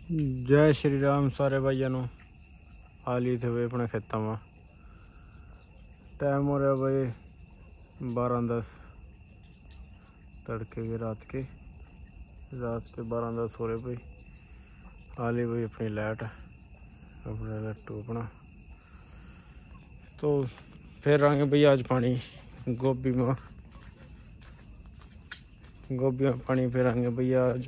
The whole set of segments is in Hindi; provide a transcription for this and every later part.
जय श्री राम सारे भाइयों नो। हाल ही थे भाई अपने खेतों में। टाइम हो रहा भाई 12:10 तड़के के रात के 12:10 हो रहे भाई। हाल ही भाई अपनी लाइट अपना लट्टू अपना तो फिर आएंगे भाई आज पानी गोभी में पानी फिर आएंगे भैया आज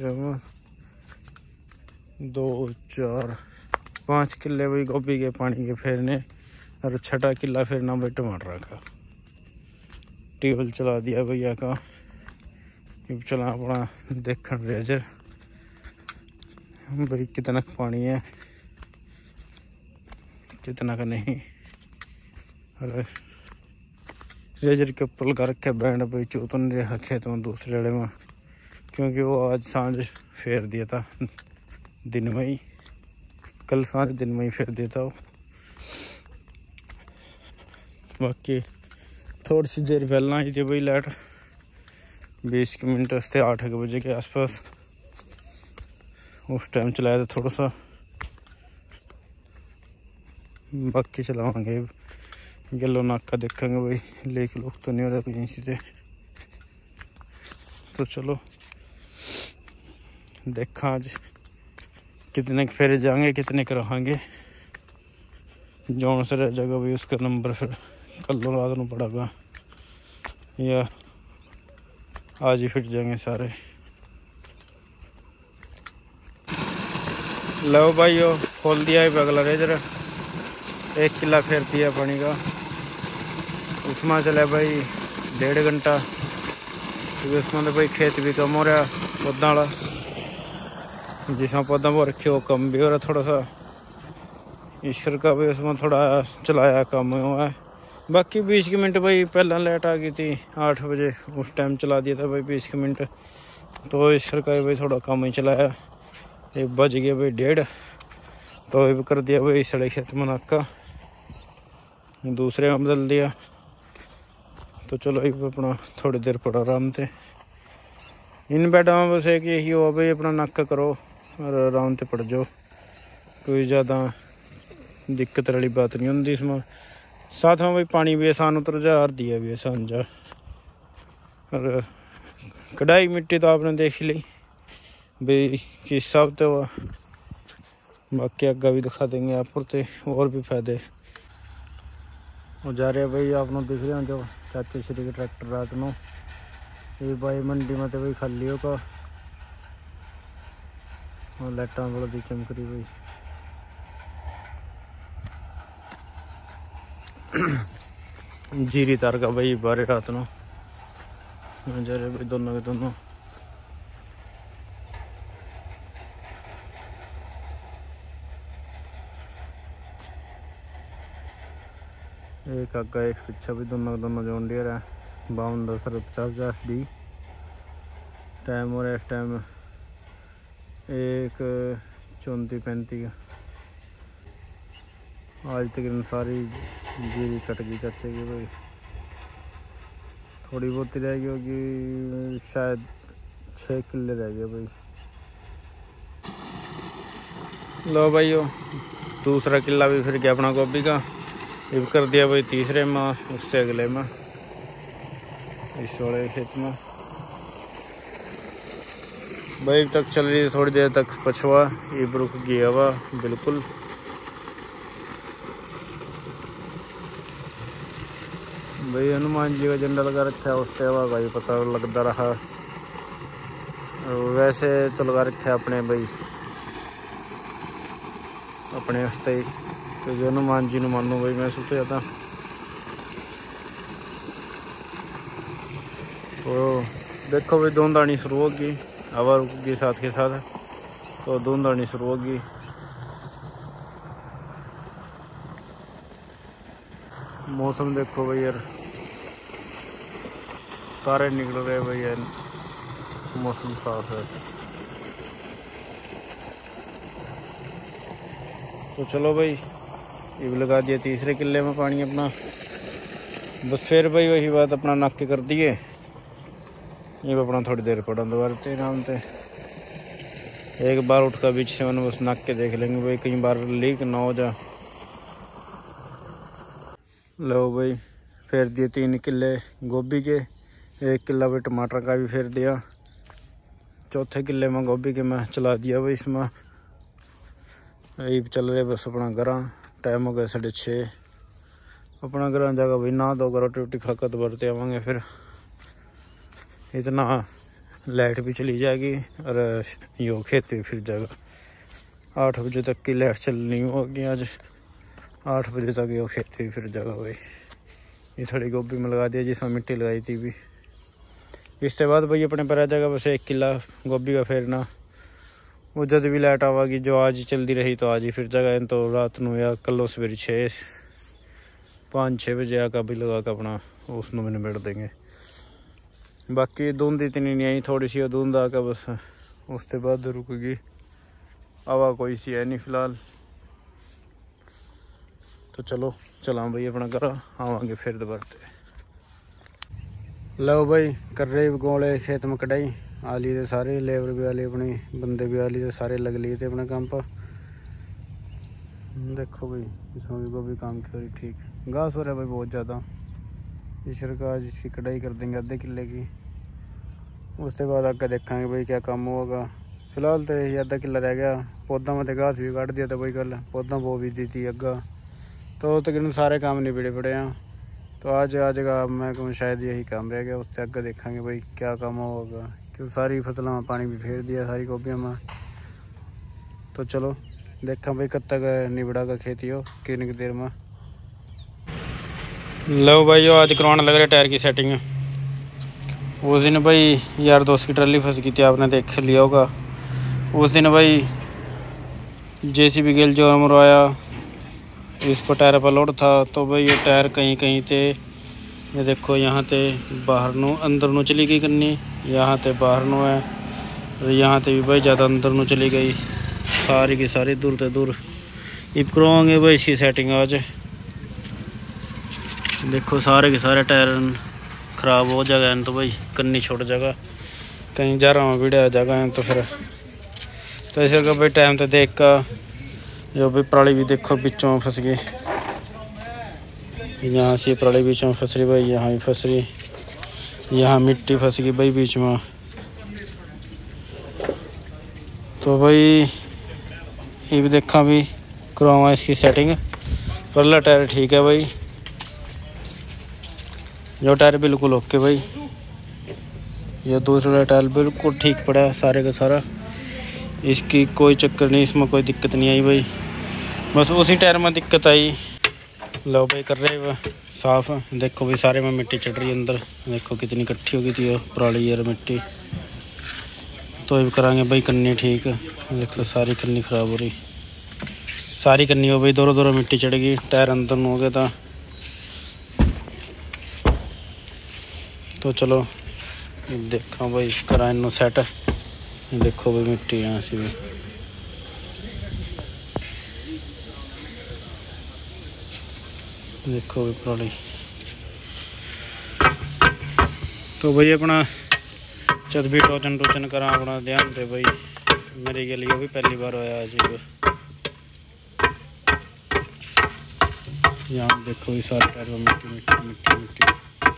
2 4 5 किले भाई गोभी के पानी के फेरने और 6 किला फेरना भाई टमाटर का। ट्यूबवेल चला दिया भैया का। अब चला अपना देखन रेजर भाई कितना पानी है कितना का नहीं। और रेजर के ऊपर लगा रखे बैंड भाई चूतन नहीं रहा खेत में दूसरे वाले में, क्योंकि वो आज सांझ फेर दिया था दिन में ही। कल सांझ दिन में ही फेर दिया था वो। बाकी थोड़ी सी देर पहला आई थी भाई लाइट 20 मिनट से 8 बजे के आसपास। उस टाइम चलाया था थोड़ा सा। बाकी चलावांगे गलो नाका देखेंगे भाई लेक लोग तो नहीं हो रहा कहीं से। तो चलो देखा आज कितने फेरे जाएंगे कितने कराएंगे। जौन से रह जाएगा भाई उसका नंबर फिर कल रात को पड़ेगा या आज ही फिट जाएंगे सारे। लो भाई यो खोल दिया है अगला रेजर 1 किला फेर दिया पानी का। उसमें चले भाई 1.5 घंटा, क्योंकि उसमें तो भाई खेत भी कम हो रहा पौधा वाला। जिसमें पौधा वो रखे वो कम भी हो रहा थोड़ा सा। ईश्वर का भी उसमें थोड़ा चलाया कम हुआ है। बाकी 20 मिनट भाई पहला लाइट आ गई थी 8 बजे, उस टाइम चला दिया था भाई 20 मिनट। तो ईश्वर का भाई थोड़ा कम ही चलाया। ये बज गया भाई 1:30 तो ये कर दिया भाई सड़े खेत में नाका दूसरे में बदल दिया। तो चलो ये अपना थोड़ी देर पड़ा आराम से। इन बैठा में बस एक यही हो भाई अपना नाका करो और आराम से पड़ जाओ। कोई ज़्यादा दिक्कत वाली बात नहीं होती इसमें। साथ में भाई पानी भी आसान उतर जा और दिया भी आसान जा। और कढ़ाई मिट्टी तो आपने देख ली भाई किस हिसाब से हुआ। बाकी आगे भी दिखा देंगे आप और भी फायदे हो जा रहे भाई। आपने दिख रहे हैं जो चाचा श्री के ट्रैक्टर रात में ये भाई मंडी में तो भाई खाली होगा और लाइटा बड़ा दी चमक रही भाई। जीरी तार का भाई 12 रात में जा रहे भाई दोनों के दोनों। एक आगा एक पीछा भी दोनों जोन डियर है। 52-10-50 डी टाइम हो रहा है इस टाइम 1:34-35 आज तक सारी जीरी कट गई चाचे की भाई। थोड़ी बहुत ही रह गई होगी शायद 6 किले रह गए भाई। लो भाई यो दूसरा किला भी फिर गया अपना गोभी का। ये कर दिया भाई तीसरे में उससे अगले में इस वाले खेत में भाई तक चल रही है। थोड़ी देर तक पछुआ ये रुक गया हुआ बिल्कुल। भाई हनुमान जी का झंडा लगा रखा है उससे हवा भाई पता लगता रहा। वैसे तो लगा रखा है अपने भाई अपने हस्ते क्योंकि हनुमान जी ने मानो भाई मैं सोचा था। तो देखो भाई धुंधानी शुरू होगी हवा रुकेगी साथ के साथ तो धुंधानी शुरू होगी। मौसम देखो भाई यार तारे निकल रहे भाई यार मौसम साफ है। तो चलो भाई ये भी लगा दिया तीसरे किले में पानी अपना। बस फिर भाई वही बात अपना नाके कर दिए। ये अपना थोड़ी देर पड़ा दोबारा आराम से। एक बार उठकर बीच से मैंने बस नाक के देख लेंगे भाई, कई बार लीक ना हो जा। लो भाई फेर दिए 3 किले गोभी के, 1 किला भाई टमाटर का भी फेर दिया। चौथे किले में गोभी के मैं चला दिया भाई इसमें। यही चल रहे बस अपना घर। टाइम हो गया 6:30। अपना घर जाकर भाई नहा धो कर रोटी वोटी खाकर तो भरते आवांगे। फिर इतना लाइट भी चली जाएगी और यो खेत भी फिर जाएगा। 8 बजे तक की लाइट चलनी होगी आज। 8 बजे तक यो खेत भी फिर जाएगा भाई। ये थोड़ी गोभी में लगा दिया जिसमें मिट्टी लगाई थी भी। इसके बाद भाई अपने पर आ जाएगा बस 1 किला गोभी का फेरना। वो जब भी लाइट आवेगी, जो आज चलती रही तो आज ही फिर जगह, तो रात को या कल सवेरे 5-6 बजे आकर भी लगा कर अपना उसमें मैंने बैठ देंगे। बाकी धुंध इतनी नहीं आई, थोड़ी सी धुंध आकर बस उसके बाद रुकेगी। हवा कोई सी है नहीं फिलहाल। तो चलो चला भाई अपना घर, आवांगे फिर दोबारा। लो भाई कर रहे गोले खेत में कटाई। आ लिए थे सारे, लेबर भी आ लिए, अपने बंदे भी आ लिए थे, सारे लग लिए थे अपने काम पर। देखो भाई इसमें भी गोभी काम की हो रही ठीक। घास हो रहा है भाई बहुत ज़्यादा। ईश्वर का आज इसकी कटाई कर देंगे आधे किले की। उसके बाद आगे देखेंगे भाई क्या काम होगा। फिलहाल तो यही आधा किला रह गया। पौधा में तो घास भी काट दिया था भाई कल, पौधा बो भी दी थी अग्गा। तो तकरीबन सारे काम निबड़े पड़े हैं। तो आज का मैं कहूँ शायद यही काम रह गया। उससे आगे देखेंगे भाई क्या काम होगा, क्योंकि सारी फसलों में पानी भी फेर दिया, सारी गोभियों में। तो चलो देखा भाई कब तक निबड़ा का खेती हो, कितनी देर में। लो भाई आज करवाने लग रहे टायर की सेटिंग। उस दिन भाई यार दोस्त की ट्रॉली फंस गई थी, आपने देख लिया होगा। उस दिन भाई JCB गेल जो मरवाया, इस पर टायर पर लोड था। तो भाई ये टायर कहीं कहीं थे, ये देखो यहाँ ते बाहर नू अंदर नू चली गई कन्नी, यहाँ ते बाहर नू है, और यहाँ ते भी भाई ज़्यादा अंदर नू चली गई। सारी की सारी दूर ते दूर। इब करवाएंगे भाई इसकी सेटिंग आज। देखो सारे के सारे टायर ख़राब हो जाएगा तो भाई कन्नी छोड़ जाएगा, कहीं जा रहा हूँ वीडियो जगह है तो फिर तो ऐसे का भाई टाइम तो देख का। जो भी पराली भी देखो बीचों फंस गई, यहाँ से पराली बीच में फंस रही भाई, यहाँ भी फंस रही, यहाँ मिट्टी फंस गई भाई बीच में। तो भाई ये भी देखा भी करवाऊँ इसकी सेटिंग। पहला टायर ठीक है भाई, जो टायर बिल्कुल ओके भाई। ये दूसरा टायर बिल्कुल ठीक पड़ा है सारे का सारा, इसकी कोई चक्कर नहीं, इसमें कोई दिक्कत नहीं आई भाई। बस उसी टायर में दिक्कत आई। लो भाई कर रहे साफ। देखो भाई सारे में मिट्टी चढ़ रही है अंदर, देखो कितनी इकट्ठी हो गई थी पराली यार मिट्टी। तो ये कराएंगे भाई कन्नी ठीक। देखो सारी कन्नी ख़राब हो रही, सारी कन्नी हो भाई, दोनों मिट्टी चढ़ गई, टायर अंदर हो गया था। तो चलो देखो भाई करा इन सेट। देखो भाई मिट्टी यहाँ से भी, देखो भाई पराली। तो भाई अपना जब भी टोचन करा अपना ध्यान दे भाई, मेरे के लिए भी पहली बार होया आज। यहाँ देखो ये सारे टायर में मिट्टी मिट्टी मिट्टी मिट्टी।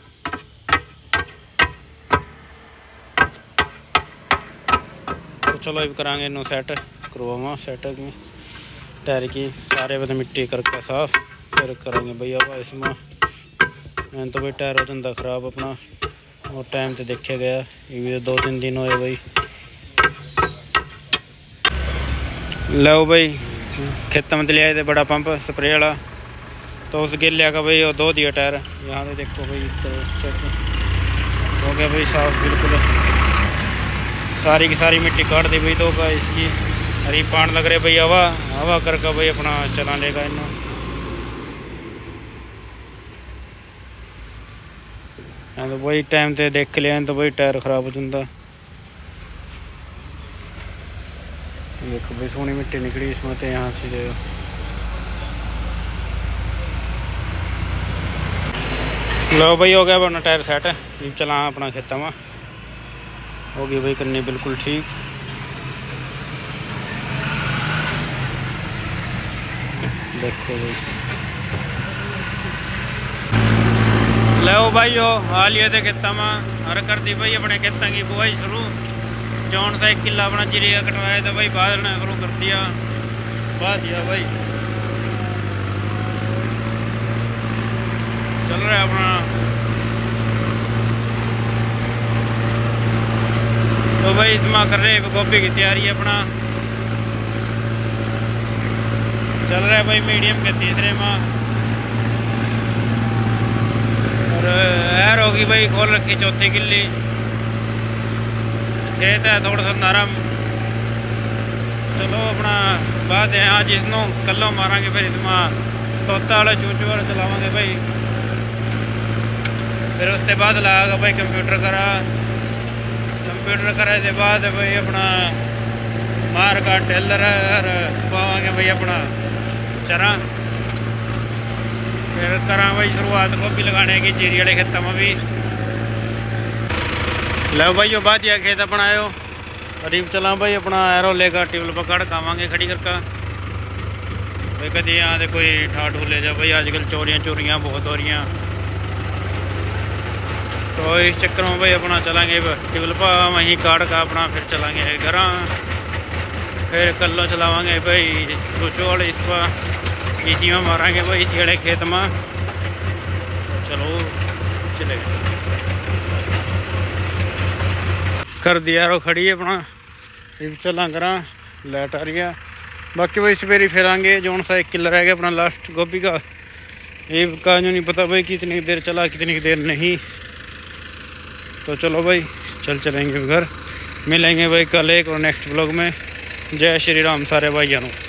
तो चलो अब कराएंगे इन्हों सेट करवावा सेट में टायर की, सारे बदे मिट्टी करके साफ फिर करेंगे भाई। अब इसमें मैंने तो भाई टायर हो जाता ख़राब अपना, और टाइम तो देखा गया ये भी 2-3 दिन हुए भाई। लो भाई खेत में ले आए थे बड़ा पंप स्प्रे वाला, तो उस गिर लिया का भाई और 2 दिया टायर। यहाँ पे देखो भाई चेक हो गया भाई साफ बिल्कुल, सारी की सारी मिट्टी काट दी भाई। तो का इसकी हरी पान लग रहे भाई, हवा करके भाई अपना चला लेगा इन्हों। तो वही टाइम ते देख के लिया तो वही टायर ख़राब हो जाता। देखो भाई सोनी मिट्टी निकली इसमें तो यहाँ से। लो भाई हो गया अपना टायर सेट, ये चला अपना खेता में हो गई भाई करनी बिल्कुल ठीक। देखो भाई लो भाई हो हालिया के खेतों में हर कर दी भाई अपने खेतों की बुआई शुरू। जौन सा 1 किला अपना जीरे कटवाया था भाई बाद ने शुरू कर दिया भाई चल रहा है अपना। तो भाई इसमें कर रहे हैं गोभी की तैयारी अपना चल रहा है भाई मीडियम के तीसरे में। और ऐर होगी भाई खोल रखी चौथी किल्ली। खेत है थोड़ा सा नरम। चलो अपना बात है हाँ जिसनों कल्लो मारांगे फिर इसमें तोता वाला चूचू वाला चलावांगे भाई। फिर उसके बाद लागा भाई कंप्यूटर कराए के बाद भाई अपना मार का टेलर पावांगे भाई अपना चरा। फिर करा भाई शुरुआत गोभी लगाने की जीरी वाले खेतों में भी। लो भाई यो बात यह खेत अपना आयो करीब चला भाई अपना एरो लेकर टेबल पकड़ खावांगे खड़ी करके भाई। कभी यहाँ से कोई ठाठ ले जा भाई आजकल चोरियाँ बहुत हो रही हैं। तो इस चक्कर में भाई अपना चलाएंगे टेबल पर वहीं काट का अपना फिर चलाएंगे घर। फिर कल्लो चलावांगे भाई सोचो वाले इस पर इसी में मारेंगे भाई इसी वाले खेत में। चलो चलेगा कर दिया रो खड़ी है अपना चला करा लाइट आ रही है। बाकी भाई सवेरे फिर आएंगे जौन सा 1 किला रह गया अपना लास्ट गोभी का। ये का जो नहीं पता भाई कितनी देर चला कितनी देर नहीं। तो चलो भाई चलेंगे घर। मिलेंगे भाई कल एक और नेक्स्ट ब्लॉग में। जय श्री राम सारे भाइयों।